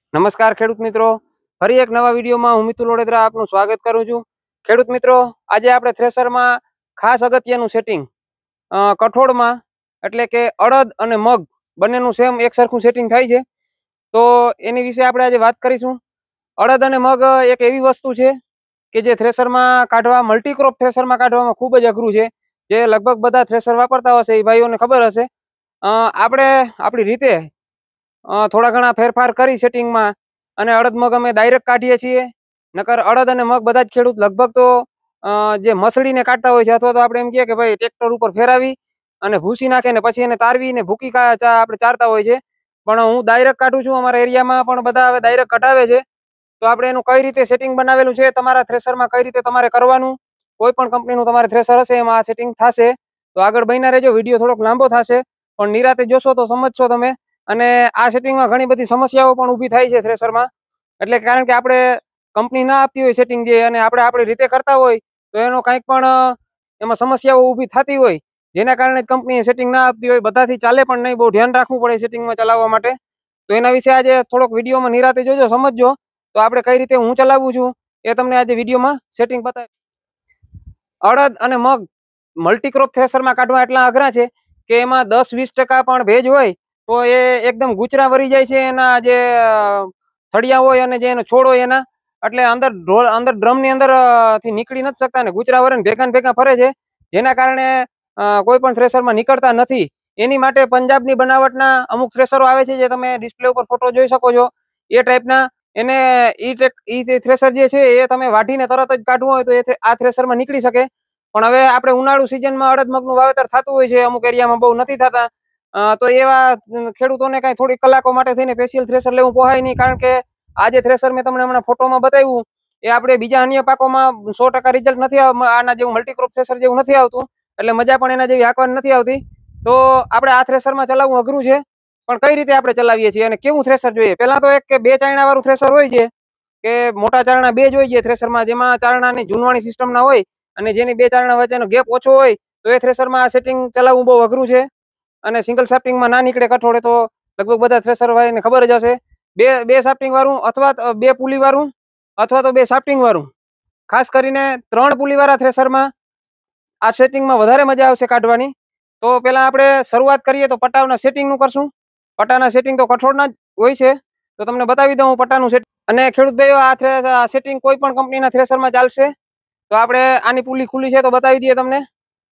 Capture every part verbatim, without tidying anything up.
નમસ્કાર ખેડૂત મિત્રો, ફરી એક નવા વિડીયોમાં હું મિતુલ વડોદરા આપનું સ્વાગત કરું છું। ખેડૂત મિત્રો, આજે આપણે થ્રેસરમાં ખાસ અગત્યનું સેટિંગ કઠોળમાં એટલે કે અડદ અને મગ બંનેનું સેમ એક સરખું સેટિંગ થાય છે, તો એની વિશે આપણે આજે વાત કરીશું। અડદ અને મગ એક એવી વસ્તુ છે કે જે થ્રેસરમાં કાઢવા મલ્ટીક્રોપ થ્રેસરમાં કાઢવામાં ખૂબ જ અઘરું છે, જે લગભગ બધા થ્રેસર વાપરતા હશે એ ભાઈઓને ખબર હશે। આપણે આપણી રીતે થોડા ઘણા ફેરફાર કરી સેટિંગમાં અને અડદ મગ અમે ડાયરેક્ટ કાઢીએ છીએ, નકર અડદ અને મગ બધા જ ખેડૂત લગભગ તો જે મસળીને કાઢતા હોય છે, અથવા તો આપણે એમ કહીએ કે ભાઈ ટ્રેક્ટર ઉપર ફેરાવી અને ભૂસી નાખે ને પછી એને તારવી ને ભૂકી આપણે ચારતા હોય છે, પણ હું ડાયરેક્ટ કાઢું છું। અમારા એરિયામાં પણ બધા હવે ડાયરેક્ટ કઢાવે છે, તો આપણે એનું કઈ રીતે સેટિંગ બનાવેલું છે, તમારા થ્રેસરમાં કઈ રીતે તમારે કરવાનું, કોઈ પણ કંપનીનું તમારે થ્રેસર હશે એમાં આ સેટિંગ થશે, તો આગળ બન્યા રહેજો। વિડીયો થોડોક લાંબો થશે પણ નિરાતે જોશો તો સમજશો તમે। અને આ સેટિંગમાં ઘણી બધી સમસ્યાઓ પણ ઊભી થાય છે થ્રેસરમાં, એટલે કારણ કે આપણે કંપની ના આપતી હોય સેટિંગ જે, અને આપણે આપણી રીતે કરતા હોય તો એનો કંઈક પણ એમાં સમસ્યાઓ ઊભી થતી હોય, જેના કારણે કંપનીએ સેટિંગ ના આપતી હોય, બધાથી ચાલે પણ નહીં, બહુ ધ્યાન રાખવું પડે સેટિંગમાં ચલાવવા માટે। તો એના વિશે આજે થોડોક વિડીયોમાં નિરાતે જોજો, સમજજો, તો આપણે કઈ રીતે હું ચલાવું છું એ તમને આજે વિડીયોમાં સેટિંગ બતાવી। અડદ અને મગ મલ્ટીક્રોપ થ્રેસરમાં કાઢવા એટલા અઘરા છે કે એમાં દસ વીસ ટકા પણ ભેજ હોય તો એ એકદમ ગુચરા વરી જાય છે, એના જે થળિયા હોય અને જે એનો છોડ હોય એના, એટલે અંદર ઢોળ અંદર ડ્રમની અંદર થી નીકળી નથી શકતા ને ગુચરા વરે ભેગા ને ભેગા ફરે છે, જેના કારણે કોઈ પણ થ્રેસરમાં નીકળતા નથી। એની માટે પંજાબની બનાવટના અમુક થ્રેસરો આવે છે, જે તમે ડિસ્પ્લે ઉપર ફોટો જોઈ શકો છો, એ ટાઈપના એને ઈ થ્રેસર જે છે એ તમે વાઢીને તરત જ કાઢવું હોય તો એ આ થ્રેસરમાં નીકળી શકે। પણ હવે આપણે ઉનાળુ સિઝનમાં અડદ મગનું વાવેતર થતું હોય છે, અમુક એરિયામાં બહુ નથી થતા, તો એવા ખેડૂતોને કઈ થોડી કલાકો માટે થઈને સ્પેશિયલ થ્રેસર લેવું પોહાય નહીં, કારણ કે આ જે થ્રેસર મેં તમને હમણાં ફોટોમાં બતાવ્યું એ આપણે બીજા અન્ય પાકોમાં સો ટકા રિઝલ્ટ નથી, આના જેવું મલ્ટીક્રોપ થ્રેસર જેવું નથી આવતું, એટલે મજા પણ એના જેવી હાંકવાની નથી આવતી। તો આપણે આ થ્રેસરમાં ચલાવવું અઘરું છે, પણ કઈ રીતે આપણે ચલાવીએ છીએ અને કેવું થ્રેસર જોઈએ? પહેલા તો એક કે બે ચારણા વાળું થ્રેસર હોય છે, કે મોટા ચારણા બે જ હોય છે થ્રેસરમાં, જેમાં ચારણાની ઝૂનવાણી સિસ્ટમ ના હોય અને જેની બે ચારણા વચ્ચેનો ગેપ ઓછો હોય, તો એ થ્રેસરમાં આ સેટિંગ ચલાવવું બહુ અઘરું છે અને સિંગલ સાફ્ટિંગમાં ના નીકળે કઠોળે, તો લગભગ બધા થ્રેસર ભાઈને ખબર જ હશે। બે બે સાફ્ટિંગ વાળું અથવા બે પુલી વાળું અથવા તો બે સાફ્ટિંગ વાળું, ખાસ કરીને ત્રણ પુલી વાળા થ્રેસરમાં આ સેટિંગમાં વધારે મજા આવશે કાઢવાની। તો પેલા આપણે શરૂઆત કરીએ તો પટાવના સેટિંગનું કરશું। પટાના સેટિંગ તો કઠોળના જ હોય છે, તો તમને બતાવી દઉં હું પટાનું સેટિંગ। અને ખેડૂત ભાઈઓ, આ સેટિંગ કોઈ પણ કંપનીના થ્રેસરમાં ચાલશે। તો આપણે આની પુલી ખુલ્લી છે તો બતાવી દઈએ તમને।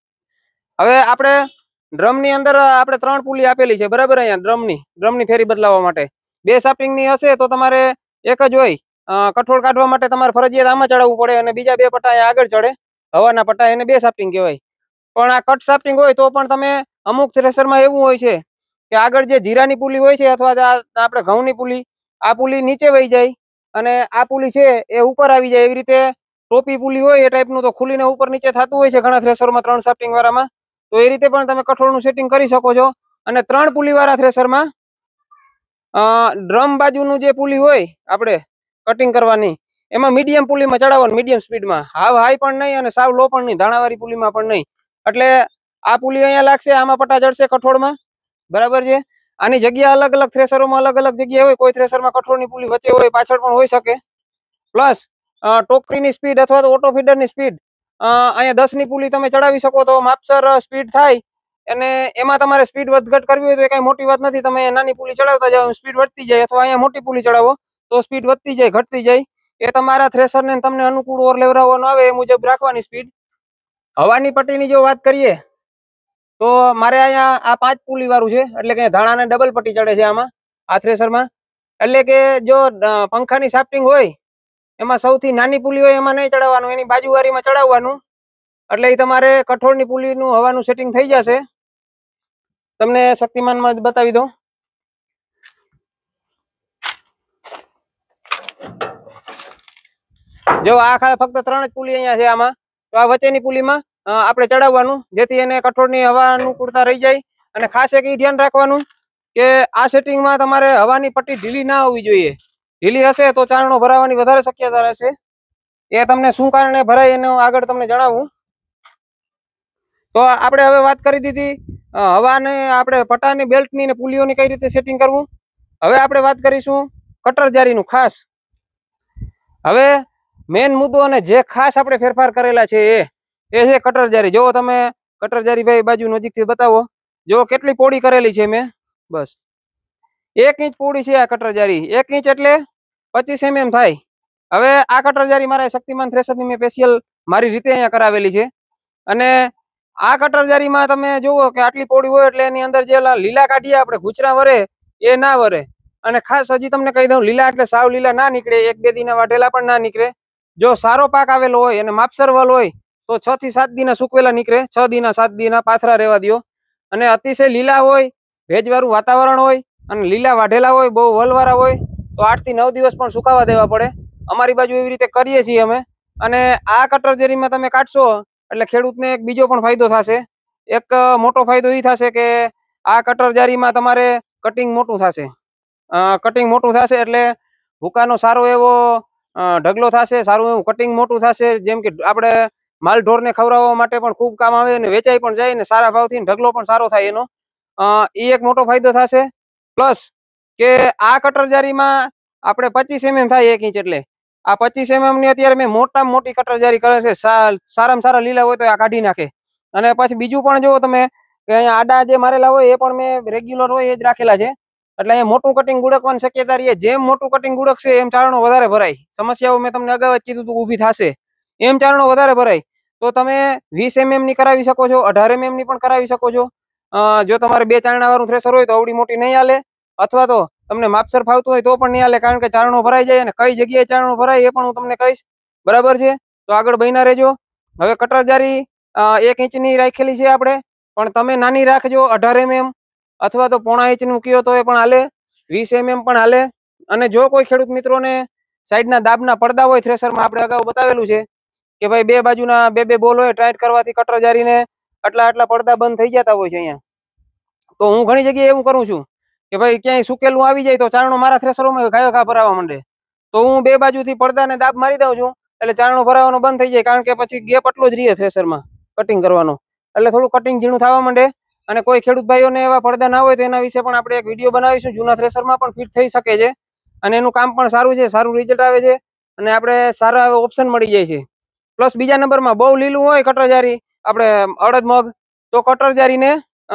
હવે આપણે ડ્રમની અંદર આપણે ત્રણ પુલી આપેલી છે, બરાબર, અહીંયા ડ્રમની ડ્રમની ફેરી બદલાવવા માટે બે સાફ્ટિંગની હશે તો તમારે એક જ હોય, કઠોળ કાઢવા માટે તમારે ફરજિયાત આમાં ચડાવવું પડે અને બીજા બે પટ્ટા આગળ ચડે, હવાના પટ્ટા, એને બે સાફ્ટિંગ કહેવાય। પણ આ કટ સાફ્ટિંગ હોય તો પણ તમે અમુક થ્રેસરમાં એવું હોય છે કે આગળ જે જીરાની પુલી હોય છે અથવા આપણે ઘઉંની પુલી, આ પુલી નીચે વહી જાય અને આ પુલી છે એ ઉપર આવી જાય, એવી રીતે ટોપી પુલી હોય એ ટાઈપનું તો ખુલીને ઉપર નીચે થતું હોય છે ઘણા થ્રેસરમાં ત્રણ સાફ્ટિંગ વાળામાં, તો એ રીતે પણ તમે કઠોળનું સેટિંગ કરી શકો છો। અને ત્રણ પુલી વાળા થ્રેસરમાં ડ્રમ બાજુનું જે પુલી હોય આપણે કટિંગ કરવાની, એમાં મીડિયમ પુલીમાં ચડાવવાનું, મીડિયમ સ્પીડમાં, હાવ હાઈ પણ નહીં અને સાવ લો પણ નહીં, ધાણાવાળી પુલીમાં પણ નહીં, એટલે આ પુલી અહીંયા લાગશે, આમાં પટ્ટા ચડશે કઠોળમાં, બરાબર છે। આની જગ્યા અલગ અલગ થ્રેસરોમાં અલગ અલગ જગ્યા હોય, કોઈ થ્રેસરમાં કઠોળની પુલી વચ્ચે હોય, પાછળ પણ હોઈ શકે, પ્લસ ટોકરીની સ્પીડ અથવા તો ઓટો ફીડરની સ્પીડ અહીંયા દસ ની પુલી તમે ચડાવી શકો તો માપસર સ્પીડ થાય, અને એમાં તમારે સ્પીડ વધઘટ કરવી હોય તો એ કઈ મોટી વાત નથી, તમે નાની પુલી ચડાવતા જાવ, સ્પીડ વધતી જાય, અથવા અહીંયા મોટી પુલી ચડાવો તો સ્પીડ વધતી જાય ઘટતી જાય, એ તમારા થ્રેસરને તમને અનુકૂળ ઓર લેવરાવવાનો આવે એ મુજબ રાખવાની સ્પીડ। હવાની પટ્ટીની જો વાત કરીએ તો મારે અહીંયા આ પાંચ પુલી વાળું છે, એટલે કે ધાણાને ડબલ પટ્ટી ચડે છે આમાં આ થ્રેસરમાં, એટલે કે જો પંખાની સાફ્ટિંગ હોય એમાં સૌથી નાની પુલી હોય એમાં નહીં ચડાવવાનું, એની બાજુવાળીમાં ચડાવવાનું, એટલે એ તમારે કઠોળની પુલીનું હવાનું સેટિંગ થઈ જશે। તમને શક્તિમાનમાં બતાવી દઉં, જો આ ફક્ત ત્રણ જ પુલી અહીંયા છે આમાં, તો આ વચ્ચેની પુલીમાં આપણે ચડાવવાનું, જેથી એને કઠોળની હવા અનુકૂળતા રહી જાય। અને ખાસ એક એ ધ્યાન રાખવાનું કે આ સેટિંગમાં તમારે હવાની પટ્ટી ઢીલી ના હોવી જોઈએ, ઢીલી હશે તો ચારણો ભરાવાની વધારે શક્યતા રહેશે, એ તમને શું કારણે ભરાય એનું આગળ તમને જણાવું। તો આપણે હવે વાત કરી દીધી હવાને આપણે પટ્ટાની બેલ્ટની ને પુલીઓની કઈ રીતે સેટિંગ કરવું, હવે આપણે વાત કરીશું કટર જારીનું ખાસ. હવે મેન મુદ્દો અને જે ખાસ આપણે ફેરફાર કરેલા છે એ એ છે કટર જારી. જો તમે કટર જારી ભાઈ બાજુ નજીકથી બતાવો. જો કેટલી પોળી કરેલી છે મેં, બસ એક ઇંચ પોળી છે આ કટર જારી. એક ઇંચ એટલે પચીસ એમએમ થાય. હવે આ કટર જારી મારા શક્તિમાન થ્રેશરની મેં સ્પેશિયલ મારી રીતે અહીંયા કરાવેલી છે. અને આ કટર જારીમાં તમે જુઓ કે આટલી પોળી હોય એટલે એની અંદર જે લીલા કાઢીએ આપણે ગુચરા વરે એ ના વરે. અને ખાસ હજી તમને કહી દઉં, લીલા એટલે સાવ લીલા ના નીકળે, એક બે દીના વાઢેલા પણ ના નીકળે. જો સારો પાક આવેલો હોય અને માપસર વલ હોય તો છ થી સાત દીના સુકવેલા નીકળે. છ દીના સાત દીના પાથરા રહેવા દો. અને અતિશય લીલા હોય, ભેજવાળું વાતાવરણ હોય અને લીલા વાઢેલા હોય, બહુ વલવાળા હોય તો આઠ થી નવ દિવસ પણ સુકાવા દેવા પડે. અમારી બાજુ એવી રીતે કરીએ છીએ અમે. અને આ કટર જારીમાં તમે કાઢશો એટલે ખેડૂતને એક બીજો પણ ફાયદો થશે. એક મોટો ફાયદો એ થશે કે આ કટર જારીમાં તમારે કટિંગ મોટું થશે. કટિંગ મોટું થશે એટલે ભૂકાનો સારો એવો ઢગલો થશે, સારું એવું કટિંગ મોટું થશે. જેમ કે આપણે માલ ઢોરને ખવડાવવા માટે પણ ખૂબ કામ આવે અને વેચાઈ પણ જાય ને સારા ભાવથી ઢગલો પણ સારો થાય એનો. એ એક મોટો ફાયદો થશે. પ્લસ કે આ કટર જારીમાં આપણે પચીસ એમએમ થાય એક ઇંચ એટલે આ પચીસ એમએમ ની અત્યારે મેં મોટામાં મોટી કટર જારી કરે છે. સારામાં સારા લીલા હોય તો આ કાઢી નાખે. અને પછી બીજું પણ જુઓ તમે કે અહીંયા આડા જે મારેલા હોય એ પણ મેં રેગ્યુલર હોય એ જ રાખેલા છે. એટલે અહીંયા મોટું કટિંગ ગુડકવાની શક્યતા રહીએ. જેમ મોટું કટિંગ ગુડકશે એમ ચારણો વધારે ભરાય. સમસ્યાઓ મેં તમને અગાઉ જ કીધું તું ઊભી થશે. એમ ચારણો વધારે ભરાય તો તમે વીસ એમએમ ની કરાવી શકો છો, અઢાર એમએમ ની પણ કરાવી શકો છો. જો તમારે બે ચારણા વાળું થ્રેસર હોય તો અવડી મોટી નહીં હાલે, અથવા તો તમને માપસર ફાવતું હોય તો પણ નહીં હાલે. કારણ કે ચારણો ભરાઈ જાય અને કઈ જગ્યાએ ચારણો ભરાય એ પણ હું તમને કહીશ. બરાબર છે, તો આગળ બન્યા રહેજો. હવે કટર જારી એક ઇંચની રાખેલી છે આપણે, પણ તમે નાની રાખજો અઢાર એમએમ અથવા તો પોણા ઇંચનું કયો તો એ પણ હાલે, વીસ એમએમ પણ હાલે. અને જો કોઈ ખેડૂત મિત્રોને સાઈડના દાબના પડદા હોય થ્રેસરમાં, આપણે અગાઉ બતાવેલું છે કે ભાઈ બે બાજુના બે બે બોલ હોય, ટાઈટ કરવાથી કટર જારીને આટલા આટલા પડદા બંધ થઈ જતા હોય છે અહીંયા. તો હું ઘણી જગ્યાએ એવું કરું છું કે ભાઈ ક્યાંય સુકેલું આવી જાય તો ચારણો મારા થ્રેસરોમાં ઘાયો ઘા ભરાવા માંડે, તો હું બે બાજુથી પડદાને દાબ મારી દઉં છું એટલે ચારણો ભરાવાનો બંધ થઈ જાય. કારણ કે પછી ગેપ એટલો જ રહે થ્રેસરમાં કટિંગ કરવાનો, એટલે થોડું કટિંગ ઝીણું થવા માંડે. અને કોઈ ખેડૂત ભાઈઓને એવા પડદા ના હોય તો એના વિશે પણ આપણે એક વિડીયો બનાવીશું. જૂના થ્રેસરમાં પણ ફિટ થઈ શકે છે અને એનું કામ પણ સારું છે, સારું રિઝલ્ટ આવે છે અને આપણે સારા ઓપ્શન મળી જાય છે. પ્લસ બીજા નંબરમાં બહુ લીલું હોય કટર જારી, આપણે અડદ મગ, તો કટર જારીને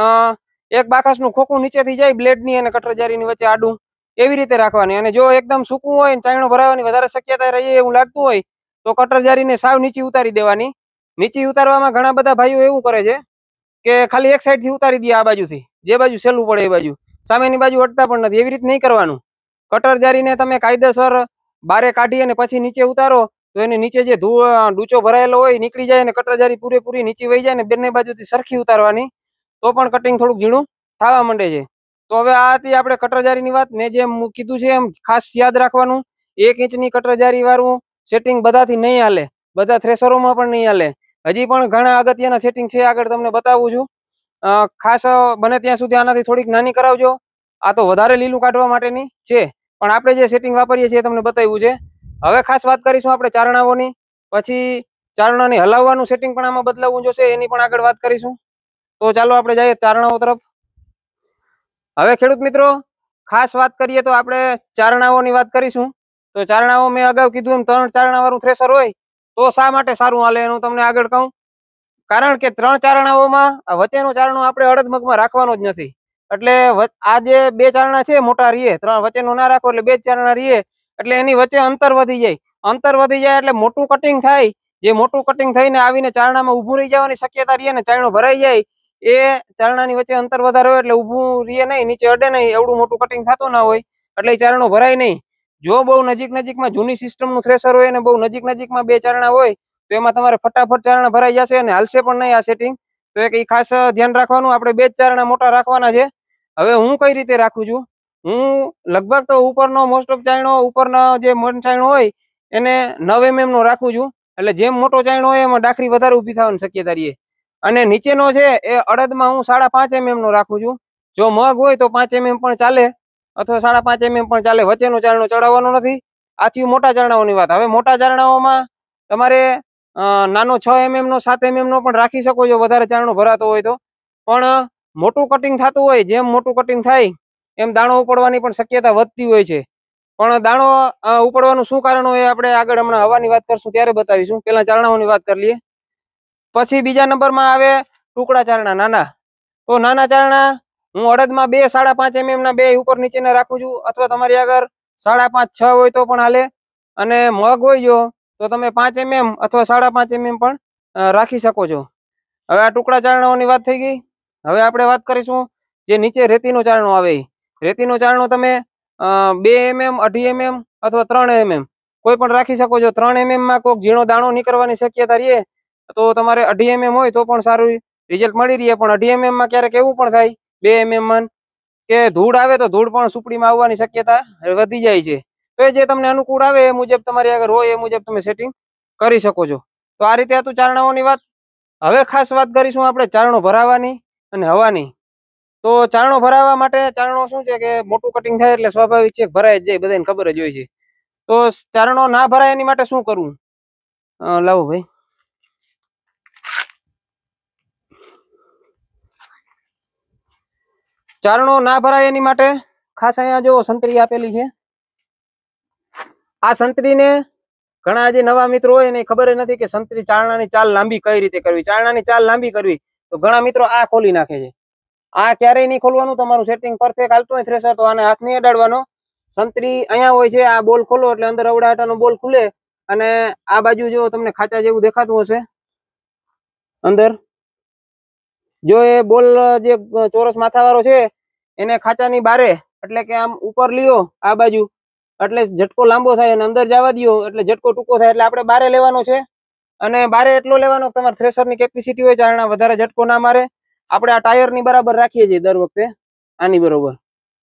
એક બાકસનું ખોખું નીચેથી જાય બ્લેડની અને કટર જારીની વચ્ચે આડું એવી રીતે રાખવાની. અને જો એકદમ સૂકું હોય ને ચાયણો ભરાવાની વધારે શક્યતા રહી એવું લાગતું હોય તો કટર જારીને સાવ નીચી ઉતારી દેવાની. નીચી ઉતારવામાં ઘણા બધા ભાઈઓ એવું કરે છે કે ખાલી એક સાઈડ થી ઉતારી દે, આ બાજુથી જે બાજુ સહેલું પડે એ બાજુ, સામેની બાજુ અટતા પણ નથી. એવી રીતે નહીં કરવાનું. કટર જારીને તમે કાયદેસર બારે કાઢી અને પછી નીચે ઉતારો તો એને નીચે જે ધૂળ ડૂચો ભરાયેલો હોય નીકળી જાય અને કટર જારી પૂરેપૂરી નીચે વહી જાય ને બંને બાજુથી સરખી ઉતારવાની, તો પણ કટિંગ થોડુંક ઝીણું થવા માંડે છે. તો હવે આ હતી આપણે કટર જારીની વાત. મેં જેમ કીધું છે એમ ખાસ યાદ રાખવાનું, એક ઇંચની કટર જારી વાળું સેટિંગ બધાથી નહીં હાલે, બધા થ્રેસરોમાં પણ નહીં હાલે. હજી પણ ઘણા અગત્યના સેટિંગ છે, આગળ તમને બતાવું છું. ખાસ બને ત્યાં સુધી આનાથી થોડીક નાની કરાવજો. આ તો વધારે લીલું કાઢવા માટેની છે, પણ આપણે જે સેટિંગ વાપરીએ છીએ તમને બતાવ્યું છે. હવે ખાસ વાત કરીશું આપણે ચારણાઓની. પછી ચારણાની હલાવવાનું સેટિંગ પણ આમાં બદલાવવું જોશે, એની પણ આગળ વાત કરીશું. તો ચાલો આપણે જઈએ ચારણાઓ તરફ. હવે ખેડૂત મિત્રો ખાસ વાત કરીએ તો આપણે ચારણાઓની વાત કરીશું. તો ચારણાઓ મેં અગાઉ કીધું એમ ત્રણ ચારણા વાળું થ્રેસર હોય તો શા માટે સારું હાલે એનું તમને આગળ કહું. કારણ કે ત્રણ ચારણાઓમાં વચ્ચેનો ચારણો આપણે અડદ મગમાં રાખવાનો જ નથી. એટલે આ જે બે ચારણા છે મોટા રીએ, ત્રણ વચ્ચેનું ના રાખો એટલે બે જ ચારણા રીએ, એટલે એની વચ્ચે અંતર વધી જાય. અંતર વધી જાય એટલે મોટું કટિંગ થાય. જે મોટું કટિંગ થઈને આવીને ચારણામાં ઊભું રહી જવાની શક્યતા રહીએ ને ચારણો ભરાઈ જાય, એ ચારણાની વચ્ચે અંતર વધારે હોય એટલે ઊભું રીએ નહીં, નીચે અડે નહીં, એવડું મોટું કટિંગ થતું ના હોય એટલે ચારણો ભરાય નહીં. જો બહુ નજીક નજીકમાં જૂની સિસ્ટમનું થ્રેસર હોય અને બહુ નજીક નજીકમાં બે ચારણા હોય તો એમાં તમારે ફટાફટ ચારણા ભરાઈ જશે અને હાલશે પણ નહીં આ સેટિંગ. તો એક એ ખાસ ધ્યાન રાખવાનું, આપણે બે જ ચારણા મોટા રાખવાના છે. હવે હું કઈ રીતે રાખું છું, હું લગભગ તો ઉપરનો મોસ્ટ ઓફ ચાયણો, ઉપરના જે મોટો ચાયણો હોય એને નવ એમએમ નો રાખું છું. એટલે જેમ મોટો ચાયણો હોય એમાં ડાખરી વધારે ઊભી થવાની શક્યતા રહીએ. અને નીચેનો છે એ અડદમાં હું સાડા પાંચ એમએમ નો રાખું છું. જો મગ હોય તો પાંચ એમએમ પણ ચાલે અથવા સાડા પાંચ એમએમ પણ ચાલે, વચ્ચેનો ચારણો ચડાવવાનો નથી. આથી મોટા ચારણાઓની વાત. હવે મોટા ચારણાઓમાં તમારે નાનો છ એમએમ નો, સાત એમએમ નો પણ રાખી શકો છો વધારે ચારણો ભરાતો હોય તો. પણ મોટું કટિંગ થતું હોય, જેમ મોટું કટિંગ થાય એમ દાણો ઉપડવાની પણ શક્યતા વધતી હોય છે. પણ દાણો ઉપડવાનું શું કારણ હોય આપણે આગળ હમણાં હવાની વાત કરશું ત્યારે બતાવીશું. પેલા ચારણાઓની વાત કરી લઈએ. પછી બીજા નંબરમાં આવે ટુકડા ચારણા નાના. તો નાના ચારણા હું અડદમાં બે સાડા પાંચ એમએમ ના બે ઉપર નીચેના રાખું છું, અથવા તમારી આગળ સાડા પાંચ છ હોય તો પણ હાલે, અને મગ હોય જો તો તમે પાંચ એમએમ અથવા સાડા પાંચ એમએમ પણ રાખી શકો છો. હવે આ ટુકડા ચારણાઓની વાત થઈ ગઈ. હવે આપણે વાત કરીશું જે નીચે રેતીનો ચારણો આવે. રેતીનો ચારણો તમે બે એમએમ અઢી એમએમ અથવા ત્રણ એમએમ કોઈ પણ રાખી શકો છો. ત્રણ એમએમ માં કોઈક ઝીણો દાણો નીકળવાની શક્યતા રહે તો તમારે અઢી એમએમ હોય તો પણ સારું રિઝલ્ટ મળી રહે. પણ અઢી એમએમ માં ક્યારેક એવું પણ થાય બે એમએમ માં કે ધૂળ આવે તો ધૂળ પણ સુપડીમાં આવવાની શક્યતા વધી જાય છે. તો જે તમને અનુકૂળ આવે એ મુજબ તમારી આગળ હોય એ મુજબ તમે સેટિંગ કરી શકો છો. તો આ રીતે હતું ચારણાઓની વાત. હવે ખાસ વાત કરીશું આપણે ચારણો ભરાવાની અને હવાની. તો ચારણો ભરાવા માટે ચારણો શું છે કે મોટું કટિંગ થાય એટલે સ્વાભાવિક છે ભરાય જ જાય, બધાને ખબર જ હોય છે. તો ચારણો ના ભરાય એની માટે શું કરવું? લાવો ભાઈ. ચારણો ના ભરાય એની માટે ખાસ અહીંયા જો સંતરી આપેલી છે. આ સંતરીને ઘણા જે નવા મિત્રો હોય એને ખબર નથી કે સંતરી ચારણાની ચાલ લાંબી કઈ રીતે કરવી. ચારણાની ચાલ લાંબી કરવી તો ઘણા મિત્રો આ ખોલી નાખે છે. આ ક્યારેય નહીં ખોલવાનું. તમારું સેટિંગ પરફેક્ટ હાલતું હોય થ્રેસર તો આને હાથ નહીં અડાડવાનો. સંતરી અહીંયા હોય છે, આ બોલ ખોલો એટલે અંદર અવડાટાનો બોલ ખુલે, અને આ બાજુ જો તમને ખાચા જેવું દેખાતું હશે અંદર, જો એ બોલ જે ચોરસ માથાવાળો છે એને ખાચાની બારે એટલે કે આમ ઉપર લ્યો આ બાજુ એટલે ઝટકો લાંબો થાય, અને અંદર જવા દો એટલે ઝટકો ટૂંકો થાય. એટલે આપણે બારે લેવાનો છે, અને બારે એટલો લેવાનો તમારે થ્રેસરની કેપેસિટી હોય ચારણા વધારે ઝટકો ના મારે. આપણે આ ટાયરની બરાબર રાખીએ છીએ દર વખતે આની બરોબર.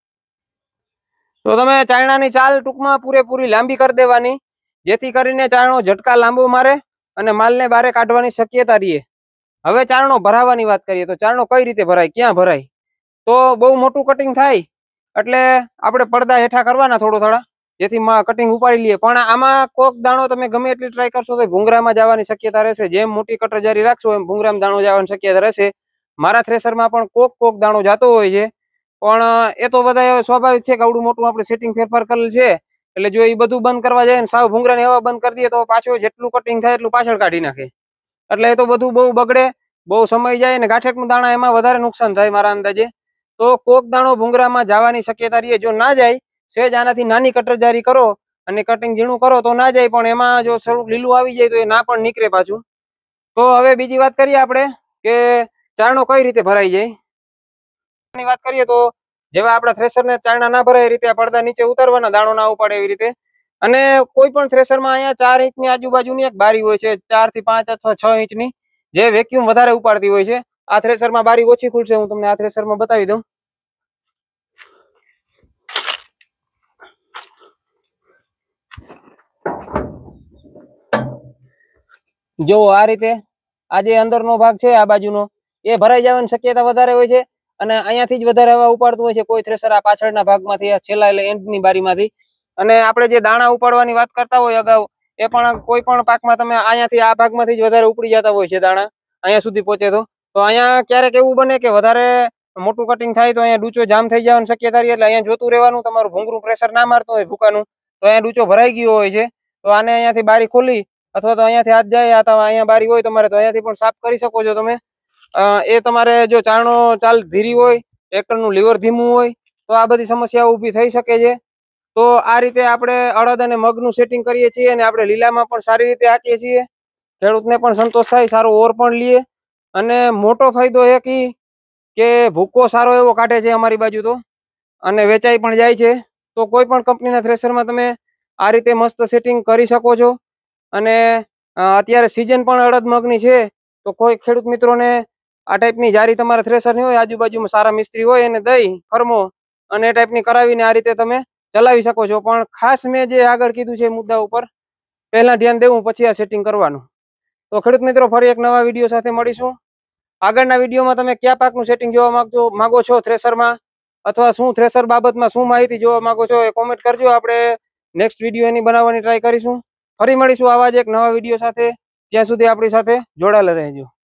તો તમે ચારણાની ચાલ ટૂંકમાં પૂરેપૂરી લાંબી કરી દેવાની, જેથી કરીને ચારણો ઝટકા લાંબો મારે અને માલને બારે કાઢવાની શક્યતા રહે. હવે ચારણો ભરાવાની વાત કરીએ તો ચારણો કઈ રીતે ભરાય, ક્યાં ભરાય? તો બહુ મોટું કટિંગ થાય એટલે આપણે પડદા હેઠા કરવાના થોડો થોડા, જેથી કટિંગ ઉપાડી લઈએ. પણ આમાં કોક દાણો તમે ગમે એટલી ટ્રાય કરશો તો ભૂંગરામાં જવાની શક્યતા રહેશે. જેમ મોટી કટર જારી રાખશો એમ ભૂંગરામાં દાણો જવાની શક્યતા રહેશે. મારા થ્રેસરમાં પણ કોક કોક દાણો જતો હોય છે, પણ એ તો બધા સ્વાભાવિક છે કે આવડું મોટું આપણે સેટિંગ ફેરફાર કરેલ છે એટલે જો એ બધું બંધ કરવા જાય ને સાવ ભૂંગરાની હવા બંધ કરી દઈએ તો પાછો જેટલું કટિંગ થાય એટલું પાછળ કાઢી નાખે. એટલે એ તો બધું બહુ બગડે, બહુ સમય જાય, ને ગાંઠેકનું દાણા એમાં વધારે નુકસાન થાય મારા અંદાજે. તો કોક દાણો ભૂંગરામાં જવાની શક્યતા રહે. જો ના જાય સેજ આનાથી નાની કટર જારી કરો અને કટિંગ ઝીણું કરો તો ના જાય, પણ એમાં જો થોડુંક લીલું આવી જાય તો એ ના પણ નીકળે પાછું. તો હવે બીજી વાત કરીએ આપણે કે ચારણો કઈ રીતે ભરાઈ જાય. ની વાત કરીએ તો જેવા આપણા થ્રેસરને ચારણા ના ભરાય એ રીતે પડદા નીચે ઉતારવાના, દાણો ના ઉપાડે એવી રીતે. અને કોઈ પણ થ્રેસરમાં અહીંયા ચાર ઇંચની આજુબાજુની એક બારી હોય છે, ચાર થી પાંચ અથવા છ ઇંચની, જે વેક્યુમ વધારે ઉપાડતી હોય છે. આ થ્રેસરમાં બારી ઓછી ખુલશે, હું તમને આ થ્રેસરમાં બતાવી દઉં. જો આ રીતે આ જે અંદરનો ભાગ છે આ બાજુનો એ ભરાઈ જવાની શક્યતા વધારે હોય છે, અને અહીંયાથી જ વધારે હવા ઉપાડતું હોય છે કોઈ થ્રેસર આ પાછળના ભાગમાંથી, આ છેલ્લા એટલે એન્ડની બારીમાંથી. અને આપણે જે દાણા ઉપાડવાની વાત કરતા હોય અગાઉ, એ પણ કોઈ પણ પાકમાં તમે અહીંયાથી આ ભાગમાંથી જ વધારે ઉપડી જતા હોય છે દાણા અહીંયા સુધી પહોંચે તો. તો અહીંયા ક્યારેક એવું બને કે વધારે મોટું કટિંગ થાય તો અહીંયા ડૂચો જામ થઈ જવાની શક્યતા રહી. એટલે અહીંયા જોતું રહેવાનું, તમારું ભૂંગરું પ્રેશર ના મારતું હોય ભૂકાનું તો અહીંયા ડૂચો ભરાઈ ગયો હોય છે. તો આને અહીંયાથી બારી ખોલી અથવા તો અહીંયાથી હાથ જાય, અથવા અહીંયા બારી હોય તમારે તો અહીંયાથી પણ સાફ કરી શકો છો તમે. એ તમારે જો ચારણો ચાલ ધીરી હોય, ટ્રેક્ટરનું લીવર ધીમું હોય તો આ બધી સમસ્યાઓ ઊભી થઈ શકે છે. તો આ રીતે આપણે અડદ અને મગનું સેટિંગ કરીએ છીએ, અને આપણે લીલામાં પણ સારી રીતે હાંકીએ છીએ. ખેડૂતને પણ સંતોષ થાય, સારો ઓર પણ લઈએ, અને મોટો ફાયદો એ કી કે ભૂકો સારો એવો કાઢે છે અમારી બાજુ તો, અને વેચાઈ પણ જાય છે. તો કોઈ પણ કંપનીના થ્રેસરમાં તમે આ રીતે મસ્ત સેટિંગ કરી શકો છો. અને અત્યારે સિઝન પણ અડદ મગની છે, તો કોઈ ખેડૂત મિત્રોને આ ટાઈપની જારી તમારા થ્રેસરની હોય, આજુબાજુમાં સારા મિસ્ત્રી હોય એને દઈ ફરમો અને એ ટાઈપની કરાવીને આ રીતે તમે ચલાવી શકો છો. પણ ખાસ મેં જે આગળ કીધું છે મુદ્દા ઉપર પહેલા ધ્યાન દેવું, પછી આ સેટિંગ કરવાનું. તો ખેડૂત મિત્રો ફરી એક નવા વિડીયો સાથે મળીશું. આગળના વિડીયોમાં તમે કયા પાકનું સેટિંગ જોવા માંગો માંગો છો થ્રેસરમાં, અથવા શું થ્રેસર બાબતમાં શું માહિતી જોવા માંગો છો એ કોમેન્ટ કરજો. આપણે નેક્સ્ટ વિડીયો એની બનાવવાની ટ્રાય કરીશું. ફરી મળીશું આવા જ એક નવા વિડીયો સાથે. ત્યાં સુધી આપણી સાથે જોડાયેલા રહેજો.